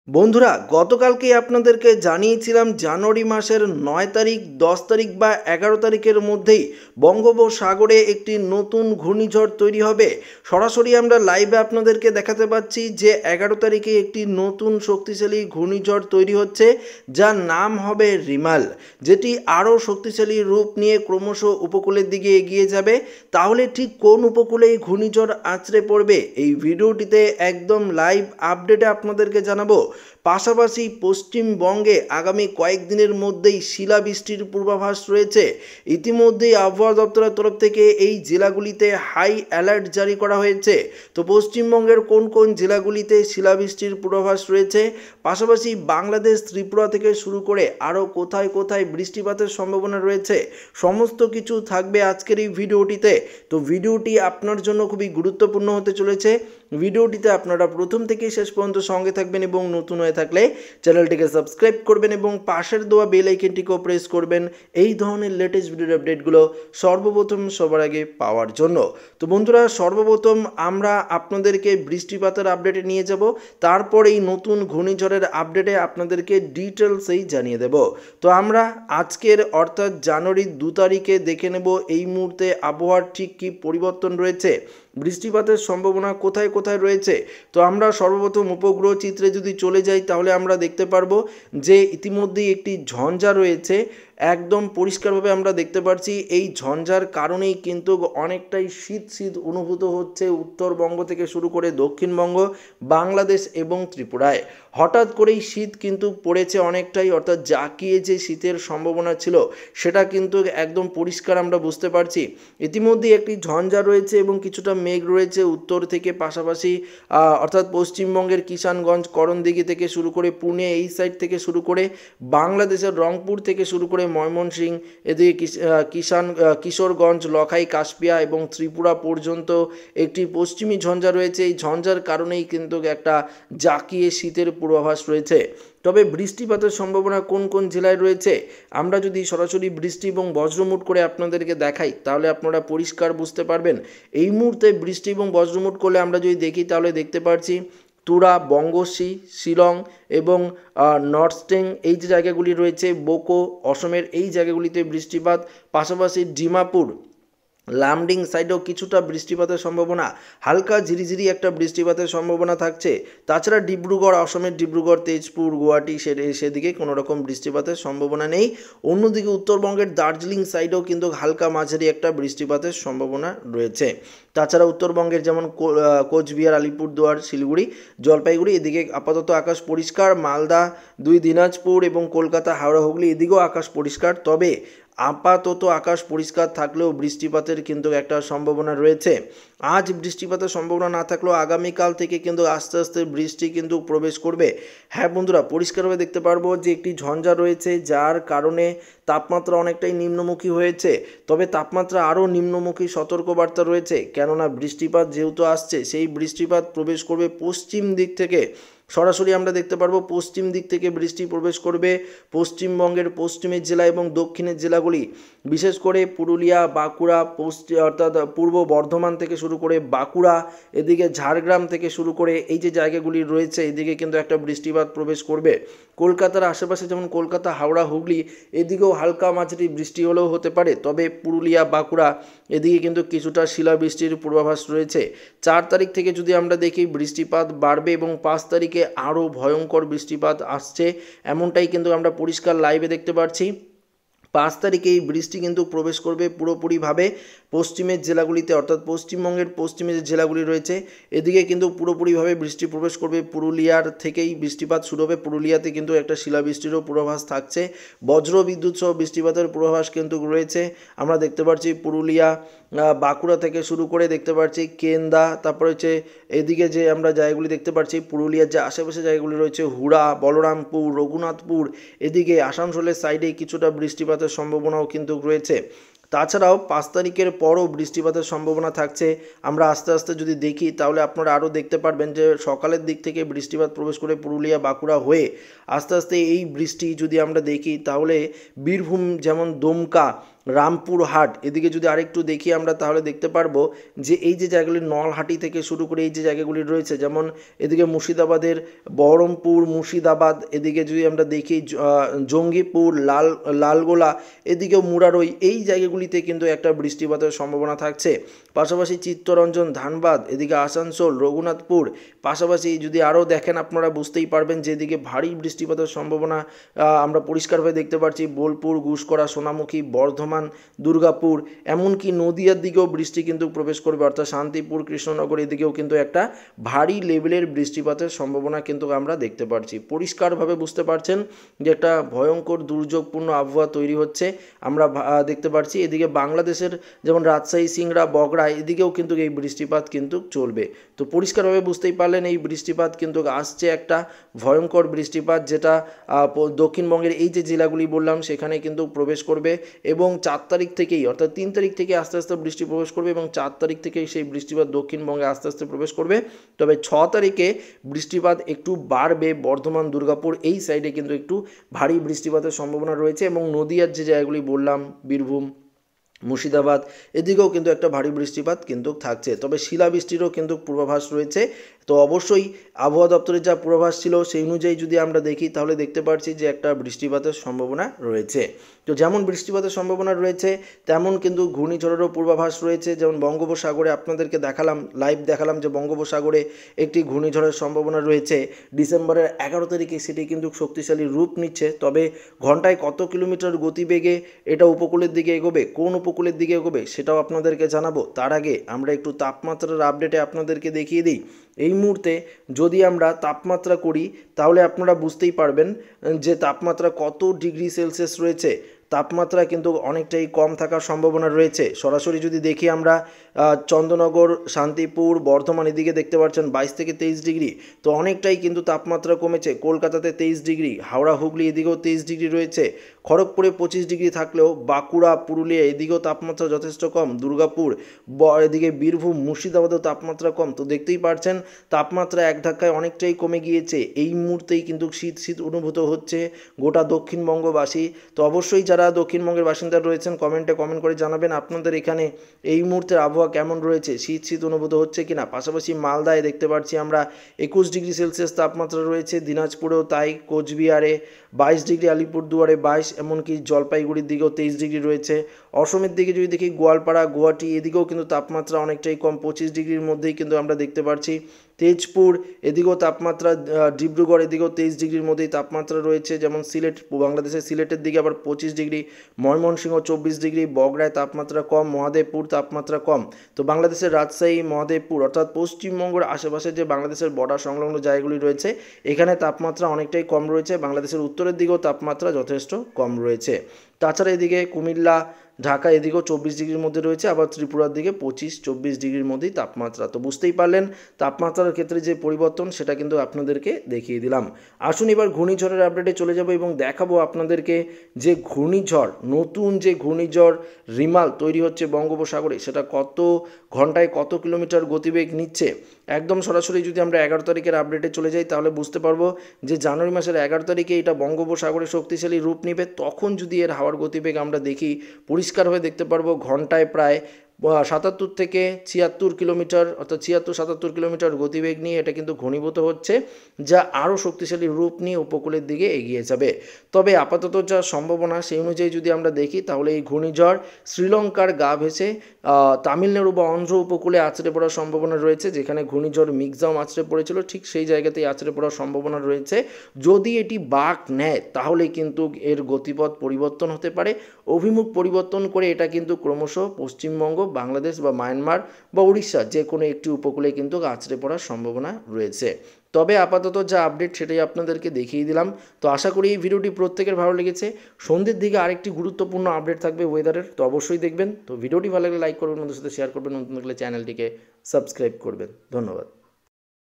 বন্ধুরা, গতকালকেই আপনাদেরকে জানিয়েছিলাম জানুয়ারি মাসের ৯ তারিখ, ১০ তারিখ বা ১১ তারিখের মধ্যেই বঙ্গোপসাগরে একটি নতুন ঘূর্ণিঝড় তৈরি হবে। সরাসরি আমরা লাইভে আপনাদেরকে দেখাতে পাচ্ছি যে ১১ তারিখে একটি নতুন শক্তিশালী ঘূর্ণিঝড় তৈরি হচ্ছে, যার নাম হবে রিমাল, যেটি আরও শক্তিশালী রূপ নিয়ে ক্রমশ উপকূলের দিকে এগিয়ে যাবে। তাহলে ঠিক কোন উপকূলে এই ঘূর্ণিঝড় আছড়ে পড়বে, এই ভিডিওটিতে একদম লাইভ আপডেটে আপনাদেরকে জানাবো। পাশাপাশি পশ্চিমবঙ্গে আগামী কয়েকদিনের মধ্যেই শিলাবৃষ্টির পূর্বাভাস রয়েছে। ইতিমধ্যেই আবহাওয়া দপ্তরের তরফ থেকে এই জেলাগুলিতে হাই অ্যালার্ট জারি করা হয়েছে। তো পশ্চিমবঙ্গের কোন কোন জেলাগুলিতে শিলাবৃষ্টির পূর্বাভাস রয়েছে, পাশাপাশি বাংলাদেশ, ত্রিপুরা থেকে শুরু করে আরও কোথায় কোথায় বৃষ্টিপাতের সম্ভাবনা রয়েছে, সমস্ত কিছু থাকবে আজকের এই ভিডিওটিতে। তো ভিডিওটি আপনার জন্য খুবই গুরুত্বপূর্ণ হতে চলেছে। ভিডিওটিতে আপনারা প্রথম থেকে শেষ পর্যন্ত সঙ্গে থাকবেন এবং নতুন হয়ে থাকলে চ্যানেলটিকে সাবস্ক্রাইব করবেন এবং পাশের দেওয়া বেল আইকনটিকেও প্রেস করবেন এই ধরনের লেটেস্ট ভিডিওর আপডেটগুলো সর্বপ্রথম সবার আগে পাওয়ার জন্য। তো বন্ধুরা, সর্বপ্রথম আমরা আপনাদেরকে বৃষ্টিপাতের আপডেটে নিয়ে যাব, তারপর এই নতুন ঘূর্ণিঝড়ের আপডেটে আপনাদেরকে ডিটেলসেই জানিয়ে দেব। তো আমরা আজকের অর্থাৎ জানুয়ারির ২ তারিখে দেখে নেব এই মুহূর্তে আবহাওয়ার ঠিক কী পরিবর্তন রয়েছে, বৃষ্টিপাতের সম্ভাবনা কোথায় কোথায় রয়েছে। তো আমরা সর্বপ্রথম উপগ্রহ চিত্রে যদি চলে যাই, তাহলে আমরা দেখতে পারবো যে ইতিমধ্যেই একটি ঝঞ্ঝা রয়েছে। একদম পরিষ্কারভাবে আমরা দেখতে পাচ্ছি এই ঝঞ্ঝার কারণেই কিন্তু অনেকটাই শীত শীত অনুভূত হচ্ছে উত্তরবঙ্গ থেকে শুরু করে দক্ষিণবঙ্গ, বাংলাদেশ এবং ত্রিপুরায়। হঠাৎ করেই শীত কিন্তু পড়েছে অনেকটাই, অর্থাৎ জাঁকিয়ে যে শীতের সম্ভাবনা ছিল সেটা কিন্তু একদম পরিষ্কার আমরা বুঝতে পারছি। ইতিমধ্যেই একটি ঝঞ্ঝা রয়েছে এবং কিছুটা মেঘ রয়েছে উত্তর থেকে, পাশাপাশি অর্থাৎ পশ্চিমবঙ্গের কিষানগঞ্জ, করণদিঘি থেকে শুরু করে পুনে, এই সাইড থেকে শুরু করে বাংলাদেশের রংপুর থেকে শুরু করে ময়মনসিংহ, এদিকে কিশোরগঞ্জ, লখাই, কাশপিয়া এবং ত্রিপুরা পর্যন্ত একটি পশ্চিমী ঝঞ্ঝা রয়েছে। এই ঝঞ্ঝার কারণেই কিন্তু একটা জাঁকিয়ে শীতের পূর্বাভাস রয়েছে। তবে বৃষ্টিপাতের সম্ভাবনা কোন কোন জেলায় রয়েছে, আমরা যদি সরাসরি বৃষ্টি এবং বজ্রমুট করে আপনাদেরকে দেখাই তাহলে আপনারা পরিষ্কার বুঝতে পারবেন। এই মুহূর্তে বৃষ্টি এবং বজ্রমুট করলে আমরা যদি দেখি তাহলে দেখতে পাচ্ছি তুরা, বঙ্গোশী, শিলং এবং নর্থস্টেং, এই যে জায়গাগুলি রয়েছে, বোকো, অসমের এই জায়গাগুলিতে বৃষ্টিপাত, পাশাপাশি ডিমাপুর, লামডিং সাইডেও কিছুটা বৃষ্টিপাতের সম্ভাবনা, হালকা ঝিরিঝিরি একটা বৃষ্টিপাতের সম্ভাবনা থাকছে। তাছাড়া ডিব্রুগড়, অসমের ডিব্রুগড়, তেজপুর, গুয়াহাটি সেদিকে কোনো রকম বৃষ্টিপাতের সম্ভাবনা নেই। অন্যদিকে উত্তরবঙ্গের দার্জিলিং সাইডেও কিন্তু হালকা মাঝারি একটা বৃষ্টিপাতের সম্ভাবনা রয়েছে। তাছাড়া উত্তরবঙ্গের যেমন কোচবিহার, আলিপুরদুয়ার, শিলিগুড়ি, জলপাইগুড়ি, এদিকে আপাতত আকাশ পরিষ্কার। মালদা, দিনাজপুর এবং কলকাতা, হাওড়া, হুগলি, এদিকেও আকাশ পরিষ্কার। তবে আপাতত আকাশ পরিষ্কার থাকলেও বৃষ্টিপাতের কিন্তু একটা সম্ভাবনা রয়েছে। আজ বৃষ্টিপাতের সম্ভাবনা না থাকলেও আগামীকাল থেকে কিন্তু আস্তে আস্তে বৃষ্টি কিন্তু প্রবেশ করবে। হ্যাঁ বন্ধুরা, পরিষ্কারভাবে দেখতে পারবো যে একটি ঝঞ্ঝা রয়েছে, যার কারণে তাপমাত্রা অনেকটাই নিম্নমুখী হয়েছে। তবে তাপমাত্রা আরও নিম্নমুখী সতর্কবার্তা রয়েছে, কেননা বৃষ্টিপাত যেহেতু আসছে, সেই বৃষ্টিপাত প্রবেশ করবে পশ্চিম দিক থেকে। সরাসরি আমরা দেখতে পারবো পশ্চিম দিক থেকে বৃষ্টি প্রবেশ করবে পশ্চিমবঙ্গের পশ্চিমের জেলা এবং দক্ষিণের জেলাগুলি, বিশেষ করে পুরুলিয়া, বাঁকুড়া, অর্থাৎ পূর্ব বর্ধমান থেকে শুরু করে বাঁকুড়া, এদিকে ঝাড়গ্রাম থেকে শুরু করে এই যে জায়গাগুলি রয়েছে, এদিকে কিন্তু একটা বৃষ্টিপাত প্রবেশ করবে। কলকাতার আশেপাশে যেমন কলকাতা, হাওড়া, হুগলি, এদিকেও হালকা মাঝারি বৃষ্টি হলেও হতে পারে। তবে পুরুলিয়া, বাঁকুড়া, এদিকে কিন্তু কিছুটা শিলাবৃষ্টির পূর্বাভাস রয়েছে। 4 তারিখ থেকে যদি আমরা দেখি বৃষ্টিপাত বাড়বে এবং 5 তারিখে আরও ভয়ঙ্কর বৃষ্টিপাত আসছে, এমনটাই কিন্তু আমরা পরিষ্কার লাইভে দেখতে পাচ্ছি। 5 তারিখে এই বৃষ্টি কিন্তু প্রবেশ করবে পুরোপুরিভাবে পশ্চিমের জেলাগুলিতে, অর্থাৎ পশ্চিমবঙ্গের পশ্চিমে যে জেলাগুলি রয়েছে এদিকে কিন্তু পুরোপুরিভাবে বৃষ্টি প্রবেশ করবে। পুরুলিয়ার থেকেই বৃষ্টিপাত শুরু হবে। পুরুলিয়াতে কিন্তু একটা শিলাবৃষ্টিরও পূর্বাভাস থাকছে। বজ্র বিদ্যুৎ সহ বৃষ্টিপাতের পূর্বাভাস কিন্তু রয়েছে। আমরা দেখতে পাচ্ছি পুরুলিয়া, বাঁকুড়া থেকে শুরু করে দেখতে পাচ্ছি কেন্দা, তারপরে হচ্ছে এদিকে যে আমরা জায়গাগুলি দেখতে পাচ্ছি পুরুলিয়ার যে আশেপাশে জায়গাগুলি রয়েছে হুড়া, বলরামপুর, রঘুনাথপুর, এদিকে আসানসোলের সাইডে কিছুটা বৃষ্টিপাতের সম্ভাবনাও কিন্তু রয়েছে। তাছাড়াও 5 তারিখের পরও বৃষ্টিপাতের সম্ভাবনা থাকছে। আমরা আস্তে আস্তে যদি দেখি তাহলে আপনারা আরও দেখতে পারবেন যে সকালের দিক থেকে বৃষ্টিপাত প্রবেশ করে পুরুলিয়া বাঁকুড়া হয়ে আস্তে আস্তে এই বৃষ্টি যদি আমরা দেখি তাহলে বীরভূম যেমন দুমকা রামপুরহাট এদিকে যদি আরেকটু দেখি আমরা তাহলে দেখতে পারবো যে এই যে জায়গাগুলি নলহাটি থেকে শুরু করে এই যে জায়গাগুলি রয়েছে, যেমন এদিকে মুর্শিদাবাদের বহরমপুর, মুর্শিদাবাদ, এদিকে যদি আমরা দেখি জঙ্গিপুর, লালগোলা, এদিকেও মুরারই, এই জায়গাগুলিতে কিন্তু একটা বৃষ্টিপাতের সম্ভাবনা থাকছে। পাশাপাশি চিত্তরঞ্জন, ধানবাদ, এদিকে আসানসোল, রঘুনাথপুর, পাশাপাশি যদি আরও দেখেন আপনারা বুঝতেই পারবেন যে এদিকে ভারী বৃষ্টিপাতের সম্ভাবনা আমরা পরিষ্কারভাবে দেখতে পাচ্ছি। বোলপুর, গুসকরা, সোনামুখী, বর্ধমান, দুর্গাপুর, এমনকি নদিয়ার দিকেও বৃষ্টি কিন্তু প্রবেশ করবে, অর্থাৎ শান্তিপুর, কৃষ্ণনগর এদিকেও কিন্তু একটা ভারী লেভেলের বৃষ্টিপাতের সম্ভাবনা কিন্তু আমরা দেখতে পাচ্ছি। পরিষ্কারভাবে বুঝতে পারছেন যে একটা ভয়ঙ্কর দুর্যোগপূর্ণ আবহাওয়া তৈরি হচ্ছে আমরা দেখতে পাচ্ছি। এদিকে বাংলাদেশের যেমন রাজশাহী, সিংড়া, বগড়া এদিকেও কিন্তু এই বৃষ্টিপাত কিন্তু চলবে। তো পরিষ্কারভাবে বুঝতেই পারলেন এই বৃষ্টিপাত কিন্তু আসছে, একটা ভয়ঙ্কর বৃষ্টিপাত যেটা দক্ষিণবঙ্গের এই যে জেলাগুলি বললাম সেখানে কিন্তু প্রবেশ করবে এবং 4 তারিখ থেকেই, অর্থাৎ 3 তারিখ থেকে আস্তে আস্তে বৃষ্টি প্রবেশ করবে এবং 4 তারিখ থেকেই সেই বৃষ্টিপাত দক্ষিণবঙ্গে আস্তে আস্তে প্রবেশ করবে। তবে 6 তারিখে বৃষ্টিপাত একটু বাড়বে, বর্ধমান, দুর্গাপুর এই সাইডে কিন্তু একটু ভারী বৃষ্টিপাতের সম্ভাবনা রয়েছে এবং নদিয়ার যে জায়গাগুলি বললাম বীরভূম, মুর্শিদাবাদ এদিকেও কিন্তু একটা ভারী বৃষ্টিপাত কিন্তু থাকছে। তবে শিলাবৃষ্টিরও কিন্তু পূর্বাভাস রয়েছে। তো অবশ্যই আবহাওয়া দপ্তরের যা পূর্বাভাস ছিল সেই অনুযায়ী যদি আমরা দেখি তাহলে দেখতে পাচ্ছি যে একটা বৃষ্টিপাতের সম্ভাবনা রয়েছে। তো যেমন বৃষ্টিপাতের সম্ভাবনা রয়েছে তেমন কিন্তু ঘূর্ণিঝড়েরও পূর্বাভাস রয়েছে। যেমন বঙ্গোপসাগরে আপনাদেরকে দেখালাম, লাইভ দেখালাম যে বঙ্গোপসাগরে একটি ঘূর্ণিঝড়ের সম্ভাবনা রয়েছে ডিসেম্বরের 11 তারিখে, সেটি কিন্তু শক্তিশালী রূপ নিচ্ছে। তবে ঘন্টায় কত কিলোমিটার গতিবেগে এটা উপকূলের দিকে এগোবে, কোন উপকূলের দিকে এগোবে সেটাও আপনাদেরকে জানাবো। তার আগে আমরা একটু তাপমাত্রার আপডেটে আপনাদেরকে দেখিয়ে দিই। এই মুহূর্তে যদি আমরা তাপমাত্রা করি তাহলে আপনারা বুঝতেই পারবেন যে তাপমাত্রা কত ডিগ্রি সেলসিয়াস রয়েছে। তাপমাত্রা কিন্তু অনেকটাই কম থাকার সম্ভাবনা রয়েছে। সরাসরি যদি দেখি আমরা চন্দ্রনগর, শান্তিপুর, বর্ধমান এদিকে দেখতে পাচ্ছেন 22 থেকে 23 ডিগ্রি, তো অনেকটাই কিন্তু তাপমাত্রা কমেছে। কলকাতাতে 23 ডিগ্রি, হাওড়া, হুগলি এদিকেও 23 ডিগ্রি রয়েছে। খড়গপুরে 25 ডিগ্রি থাকলেও বাঁকুড়া, পুরুলিয়া এদিকেও তাপমাত্রা যথেষ্ট কম। দুর্গাপুর, এদিকে বীরভূম, মুর্শিদাবাদেও তাপমাত্রা কম। তো দেখতেই পাচ্ছেন তাপমাত্রা এক ধাক্কায় অনেকটাই কমে গিয়েছে। এই মুহূর্তেই কিন্তু শীত শীত অনুভূত হচ্ছে গোটা দক্ষিণবঙ্গবাসী। তো অবশ্যই যারা দক্ষিণবঙ্গের বাসিন্দা রয়েছেন কমেন্ট করে জানাবেন আপনাদের এখানে এই মুহূর্তের আবহাওয়া কেমন রয়েছে, শীত শীত অনুভূত হচ্ছে কিনা। পাশাপাশি মালদায় দেখতে পাচ্ছি আমরা 21 ডিগ্রি সেলসিয়াস তাপমাত্রা রয়েছে, দিনাজপুরেও তাই, কোচবিহারে 22 ডিগ্রি, আলিপুরদুয়ারে 22, এমনকি জলপাইগুড়ির দিকেও 23 ডিগ্রি রয়েছে। অসমের দিকে যদি দেখি গোয়ালপাড়া, গুয়াহাটি এদিকেও কিন্তু তাপমাত্রা অনেকটাই কম, 25 ডিগ্রির মধ্যেই কিন্তু আমরা দেখতে পাচ্ছি। তেজপুর এদিকেও তাপমাত্রা, ডিব্রুগড় এদিকেও 23 ডিগ্রির মধ্যেই তাপমাত্রা রয়েছে। যেমন সিলেট, বাংলাদেশের সিলেটের দিকে আবার 25 ডিগ্রি, ময়মনসিংহ 24 ডিগ্রি, বগুড়ায় তাপমাত্রা কম, মহাদেবপুর তাপমাত্রা কম। তো বাংলাদেশের রাজশাহী, মহাদেবপুর অর্থাৎ পশ্চিমবঙ্গের আশেপাশে যে বাংলাদেশের বর্ডার সংলগ্ন জায়গাগুলি রয়েছে এখানে তাপমাত্রা অনেকটাই কম রয়েছে। বাংলাদেশের উত্তরের দিকেও তাপমাত্রা যথেষ্ট কম রয়েছে। তাছাড়া এদিকে কুমিল্লা, ঢাকা এদিকেও 24 ডিগ্রির মধ্যে রয়েছে, আবার ত্রিপুরার দিকে 25-24 ডিগ্রির মধ্যেই তাপমাত্রা। তো বুঝতেই পারলেন তাপমাত্রার ক্ষেত্রে যে পরিবর্তন সেটা কিন্তু আপনাদেরকে দেখিয়ে দিলাম। আসুন এবার ঘূর্ণিঝড়ের আপডেটে চলে যাব এবং দেখাবো আপনাদেরকে যে ঘূর্ণিঝড়, নতুন যে ঘূর্ণিঝড় রিমাল তৈরি হচ্ছে বঙ্গোপসাগরে সেটা কত ঘন্টায় কত কিলোমিটার গতিবেগ নিচ্ছে। একদম সরাসরি যদি আমরা 11 তারিখের আপডেটে চলে যাই তাহলে বুঝতে পারবো যে জানুয়ারি মাসের 11 তারিখে এটা বঙ্গোপসাগরে শক্তিশালী রূপ নেবে। তখন যদি এর হাওয়ার গতিবেগ আমরা দেখি পরিষ্কারভাবে দেখতে পারবো ঘন্টায় প্রায় 77 থেকে 76 কিলোমিটার, অর্থাৎ 76-77 কিলোমিটার গতিবেগ নিয়ে এটা কিন্তু ঘনীভূত হচ্ছে, যা আরও শক্তিশালী রূপ নিয়ে উপকূলের দিকে এগিয়ে যাবে। তবে আপাতত যা সম্ভাবনা সেই অনুযায়ী যদি আমরা দেখি তাহলে এই ঘূর্ণিঝড় শ্রীলঙ্কার গা ভেসে তামিলনাড়ু বা অন্ধ্র উপকূলে আছড়ে পড়ার সম্ভাবনা রয়েছে। যেখানে ঘূর্ণিঝড় মিগজাম আছড়ে পড়েছিল ঠিক সেই জায়গাতেই আছড়ে পড়ার সম্ভাবনা রয়েছে। যদি এটি বাঁক নেয় তাহলে কিন্তু এর গতিপথ পরিবর্তন হতে পারে, অভিমুখ পরিবর্তন করে এটা কিন্তু ক্রমশ পশ্চিমবঙ্গ, বাংলাদেশ বা মায়ানমার বা উড়িষ্যা যে কোনো একটি উপকূলে কিন্তু আছড়ে পড়ার সম্ভাবনা রয়েছে। তবে আপাতত যা আপডেট সেটাই আপনাদেরকে দেখিয়ে দিলাম। তো আশা করি এই ভিডিওটি প্রত্যেকের ভালো লেগেছে। সন্ধ্যের দিকে আরেকটি গুরুত্বপূর্ণ আপডেট থাকবে ওয়েদারের, তো অবশ্যই দেখবেন। তো ভিডিওটি ভালো লাগলে লাইক করবেন, বন্ধুদের সাথে শেয়ার করবেন, নতুন থাকলে চ্যানেলটিকে সাবস্ক্রাইব করবেন। ধন্যবাদ।